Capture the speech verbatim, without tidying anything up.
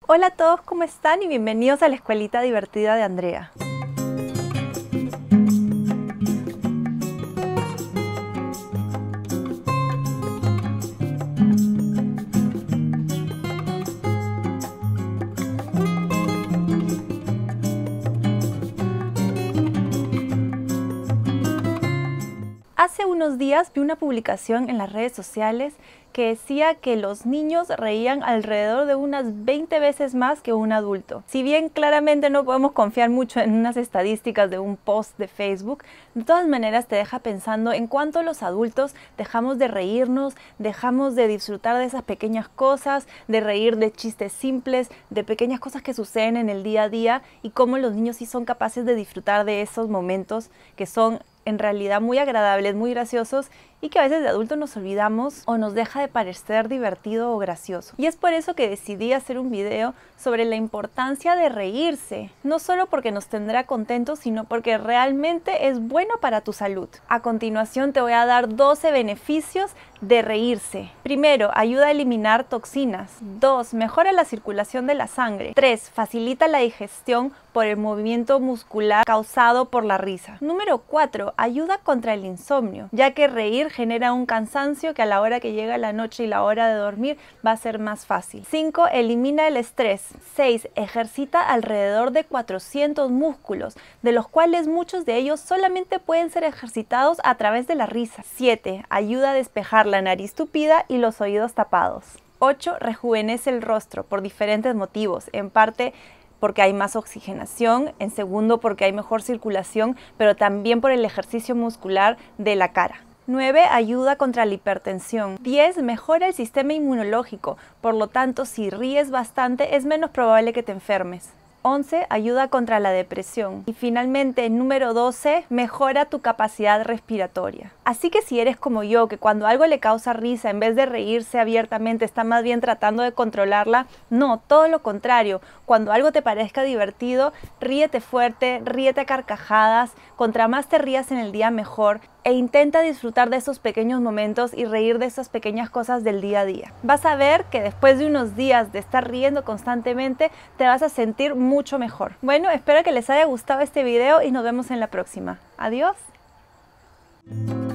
Hola a todos, ¿cómo están? Y bienvenidos a la escuelita divertida de Andrea. Hace unos días vi una publicación en las redes sociales que decía que los niños reían alrededor de unas veinte veces más que un adulto. Si bien claramente no podemos confiar mucho en unas estadísticas de un post de Facebook, de todas maneras te deja pensando en cuánto los adultos dejamos de reírnos, dejamos de disfrutar de esas pequeñas cosas, de reír de chistes simples, de pequeñas cosas que suceden en el día a día y cómo los niños sí son capaces de disfrutar de esos momentos que son en realidad muy agradables, muy graciosos y que a veces de adultos nos olvidamos o nos deja de parecer divertido o gracioso. Y es por eso que decidí hacer un video sobre la importancia de reírse, no solo porque nos tendrá contentos, sino porque realmente es bueno para tu salud. A continuación te voy a dar doce beneficios de reírse. Primero, ayuda a eliminar toxinas. dos. Mejora la circulación de la sangre. tres. Facilita la digestión por el movimiento muscular causado por la risa. Número cuatro. Ayuda contra el insomnio, ya que reír genera un cansancio que a la hora que llega la noche y la hora de dormir va a ser más fácil. cinco. Elimina el estrés. seis. Ejercita alrededor de cuatrocientos músculos, de los cuales muchos de ellos solamente pueden ser ejercitados a través de la risa. siete. Ayuda a despejar la nariz tupida y los oídos tapados. ocho. Rejuvenece el rostro por diferentes motivos, en parte porque hay más oxigenación, en segundo porque hay mejor circulación, pero también por el ejercicio muscular de la cara. nueve. Ayuda contra la hipertensión. diez. Mejora el sistema inmunológico, por lo tanto, si ríes bastante es menos probable que te enfermes. once. Ayuda contra la depresión. Y finalmente, número doce, mejora tu capacidad respiratoria. Así que si eres como yo, que cuando algo le causa risa, en vez de reírse abiertamente, está más bien tratando de controlarla, no, todo lo contrario. Cuando algo te parezca divertido, ríete fuerte, ríete a carcajadas, contra más te rías en el día mejor, e intenta disfrutar de esos pequeños momentos y reír de esas pequeñas cosas del día a día. Vas a ver que después de unos días de estar riendo constantemente, te vas a sentir mucho mejor. Bueno, espero que les haya gustado este video y nos vemos en la próxima. Adiós.